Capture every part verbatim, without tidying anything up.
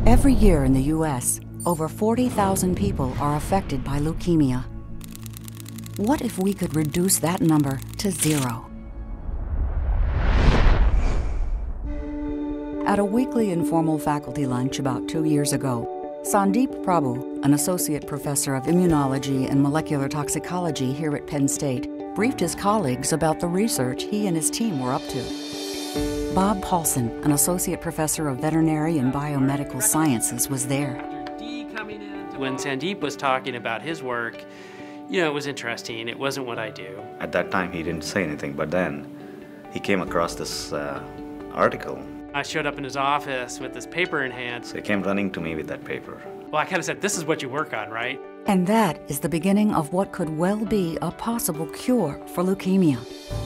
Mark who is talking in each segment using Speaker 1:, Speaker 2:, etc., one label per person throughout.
Speaker 1: Every year in the U S, over forty thousand people are affected by leukemia. What if we could reduce that number to zero? At a weekly informal faculty lunch about two years ago, Sandeep Prabhu, an associate professor of immunology and molecular toxicology here at Penn State, briefed his colleagues about the research he and his team were up to. Bob Paulson, an associate professor of veterinary and biomedical sciences, was there.
Speaker 2: When Sandeep was talking about his work, you know, it was interesting. It wasn't what I do.
Speaker 3: At that time, he didn't say anything, but then he came across this uh, article.
Speaker 2: I showed up in his office with this paper in hand.
Speaker 3: So he came running to me with that paper.
Speaker 2: Well, I kind of said, this is what you work on, right?
Speaker 1: And that is the beginning of what could well be a possible cure for leukemia.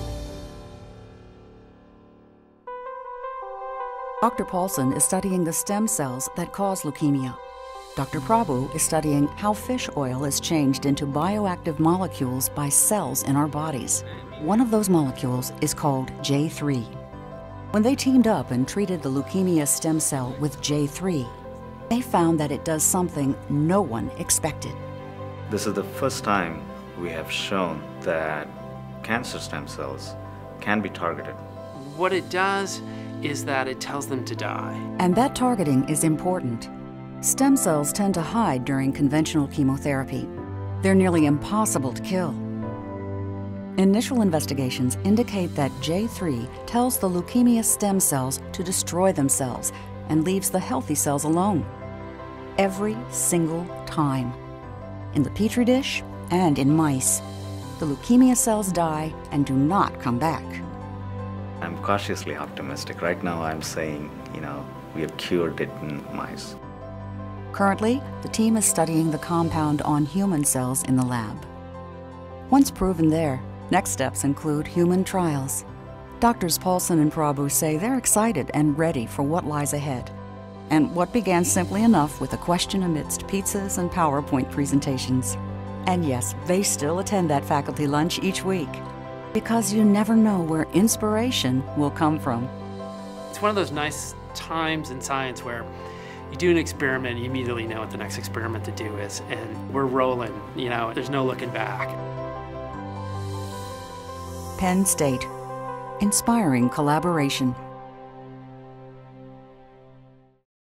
Speaker 1: Doctor Paulson is studying the stem cells that cause leukemia. Doctor Prabhu is studying how fish oil is changed into bioactive molecules by cells in our bodies. One of those molecules is called J three. When they teamed up and treated the leukemia stem cell with J three, they found that it does something no one expected.
Speaker 3: This is the first time we have shown that cancer stem cells can be targeted.
Speaker 2: What it does is that it tells them to die.
Speaker 1: And that targeting is important. Stem cells tend to hide during conventional chemotherapy. They're nearly impossible to kill. Initial investigations indicate that J three tells the leukemia stem cells to destroy themselves and leaves the healthy cells alone. Every single time. In the petri dish and in mice, the leukemia cells die and do not come back.
Speaker 3: I'm cautiously optimistic. Right now I'm saying, you know, we have cured it in mice.
Speaker 1: Currently, the team is studying the compound on human cells in the lab. Once proven there, next steps include human trials. Doctors Paulson and Prabhu say they're excited and ready for what lies ahead. And what began simply enough with a question amidst pizzas and PowerPoint presentations. And yes, they still attend that faculty lunch each week, because you never know where inspiration will come from.
Speaker 2: It's one of those nice times in science where you do an experiment, you immediately know what the next experiment to do is, and we're rolling, you know, there's no looking back.
Speaker 1: Penn State, inspiring collaboration.